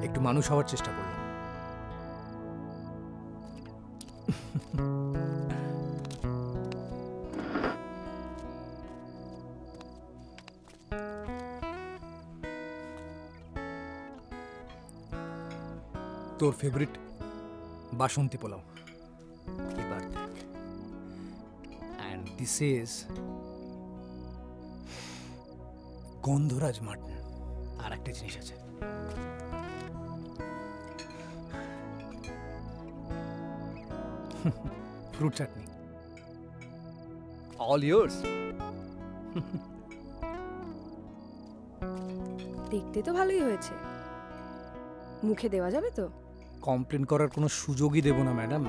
একটু মানুষ হওয়ার চেষ্টা করলাম। তোর ফেভারিট বাসন্তী পোলাও এবার দেখ। অ্যান্ড দিস ইজ গন্ধরাজ মাটন। আর একটা জিনিস আছে, ফ্রুট চাটনি। All years. দেখতে তো ভালোই হয়েছে, মুখে দেওয়া যাবে তো? কমপ্লেন করার কোনো সুযোগই দেব না madam.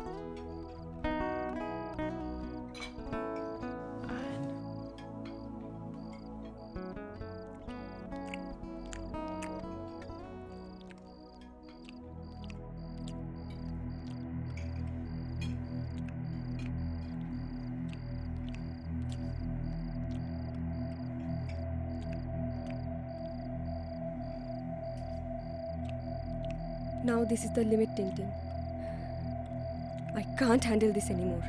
Now this is the limit, Tintin. I can't handle this anymore.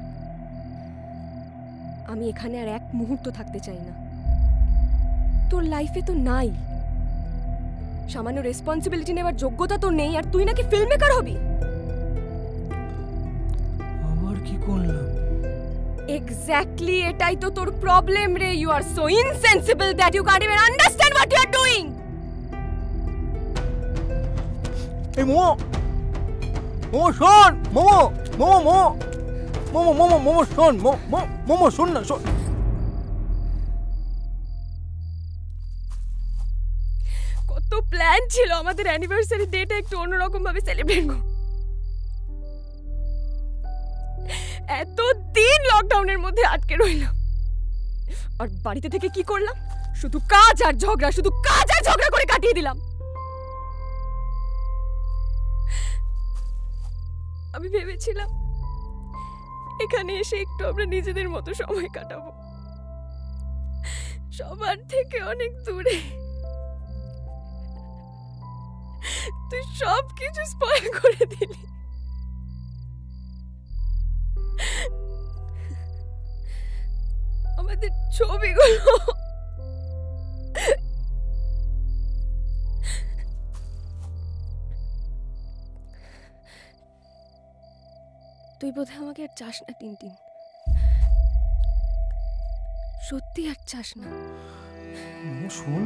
আমি এখানে আর এক মুহূর্ত থাকতে চাই না। তোর লাইফে তো নাই, সামান্য রেসপন্সিবিলিটি নেওয়ার যোগ্যতা তোর নেই, আর তুই নাকি ফিল্ম মেকার হবি। আবার কি করলাম? এক্স্যাক্টলি এটাই তো তোর প্রবলেম রে। You are so insensible that you can't even understand what you are doing. এই মোমো, মোমো শোন, মোমো মোমো মোমো মোমো মোমো শোন, মোমো শোন না, শোন। কত প্ল্যান ছিল আমাদের অ্যানিভার্সারি ডেটা একটু অন্যরকম ভাবে সেলিব্রেট করব। এত দিন লকডাউনের মধ্যে আটকে রইলাম, আর বাড়িতে থেকে কি করলাম? শুধু কাজ আর ঝগড়া, শুধু কাজ আর ঝগড়া করে কাটিয়ে দিলাম। আমি ভেবেছিলাম এখানে এসে একটু আমরা নিজেদের মতো সময় কাটাবো, সবার থেকে অনেক দূরে। তুই সব কিছু স্পয়েল করে দিলি। আমাদের ছবিগুলো তুই বোধহয় আমাকে আর চাস না টিনটিন, সত্যি আর চাস না। শোন,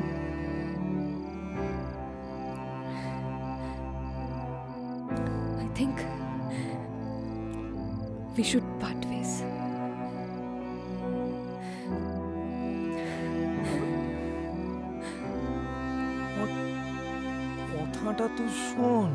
I think we should part ways. কথাটা তো শোন।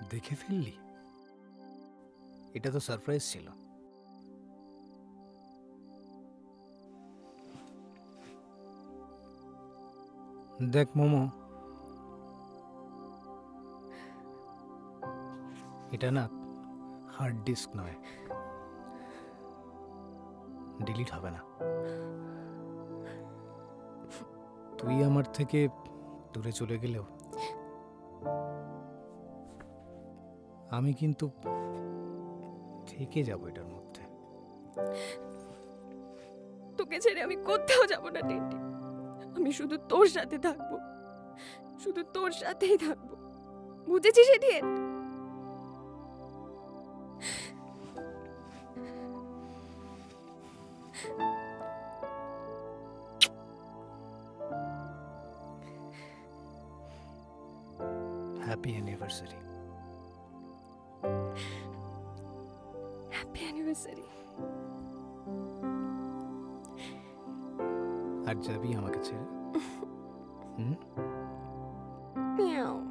দেখে ফেললি? এটা তো সারপ্রাইজ ছিল। দেখ মোমো, এটা না হার্ড ডিস্ক নয়, ডিলিট হবে না। তুই আমার থেকে দূরে চলে গেলেও আমি কিন্তু থেকে যাব এটার মধ্যে। তোকে ছেড়ে আমি কোথাও যাব না টিন্টি। আমি শুধু তোর সাথে থাকবো, শুধু তোর সাথেই থাকবো। বুঝেছিস idiot? Happy anniversary. Happy anniversary. আর যাবি আমাকে ছেড়ে? মিয়াও।